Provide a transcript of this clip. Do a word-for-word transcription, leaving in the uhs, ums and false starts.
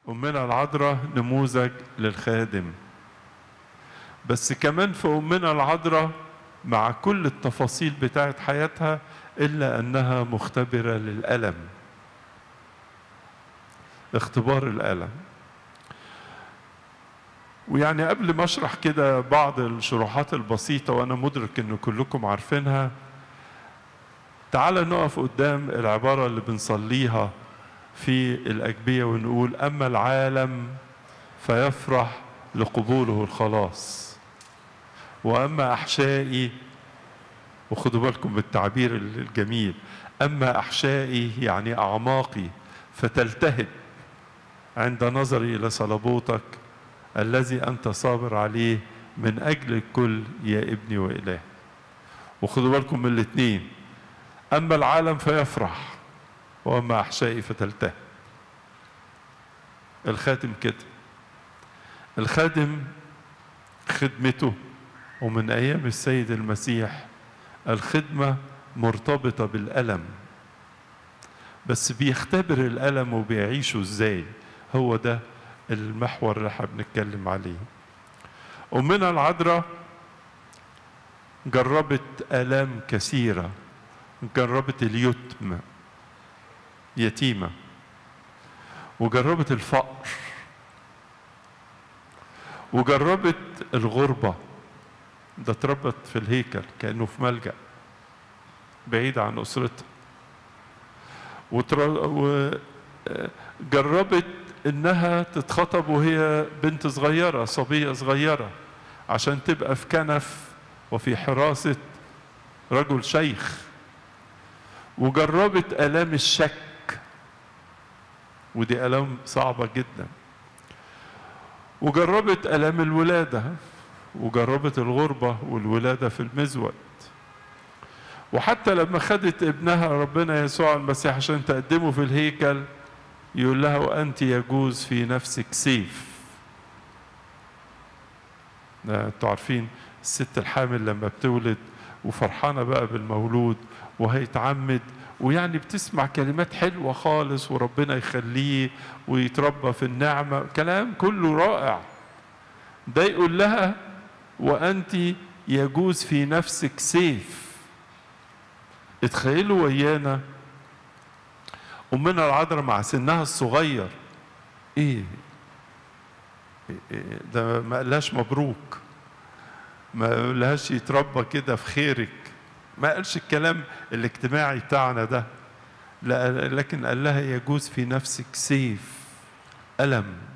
أمنا العذراء نموذج للخادم، بس كمان في أمنا العذراء مع كل التفاصيل بتاعت حياتها إلا أنها مختبرة للألم، اختبار الألم. ويعني قبل ما أشرح كده بعض الشروحات البسيطة وأنا مدرك إن كلكم عارفينها، تعال نقف قدام العبارة اللي بنصليها في الأجبية ونقول: أما العالم فيفرح لقبوله الخلاص، وأما أحشائي، وخدوا بالكم بالتعبير الجميل، أما أحشائي يعني أعماقي فتلتهب عند نظري إلى صلبوتك الذي أنت صابر عليه من أجل الكل يا ابني وإله. وخدوا بالكم من الاثنين، أما العالم فيفرح وأما أحشائي فتلتهب. الخادم كده، الخادم خدمته ومن أيام السيد المسيح الخدمة مرتبطة بالألم، بس بيختبر الألم وبيعيشه إزاي، هو ده المحور اللي احنا بنتكلم عليه. أمنا العذراء جربت آلام كثيرة، جربت اليتم، يتيمة، وجربت الفقر، وجربت الغربة، ده اتربت في الهيكل كأنه في ملجأ بعيد عن أسرتها، وجربت إنها تتخطب وهي بنت صغيرة، صبية صغيرة، عشان تبقى في كنف وفي حراسة رجل شيخ. وجربت آلام الشك، ودي آلام صعبة جدا. وجربت آلام الولادة، وجربت الغربة والولادة في المزود. وحتى لما خدت ابنها ربنا يسوع المسيح عشان تقدمه في الهيكل يقول لها: وأنت يجوز في نفسك سيف. انتوا عارفين الست الحامل لما بتولد وفرحانة بقى بالمولود وهيتعمد، ويعني بتسمع كلمات حلوة خالص وربنا يخليه ويتربى في النعمة، كلام كله رائع. ده يقول لها: وأنت يجوز في نفسك سيف. اتخيلوا ويانا أمنا العذراء مع سنها الصغير، إيه ده؟ ما قالهاش مبروك، ما قالهاش يتربى كده في خيرك، ما قالش الكلام الاجتماعي بتاعنا ده، لكن قال لها: يجوز في نفسك سيف، ألم.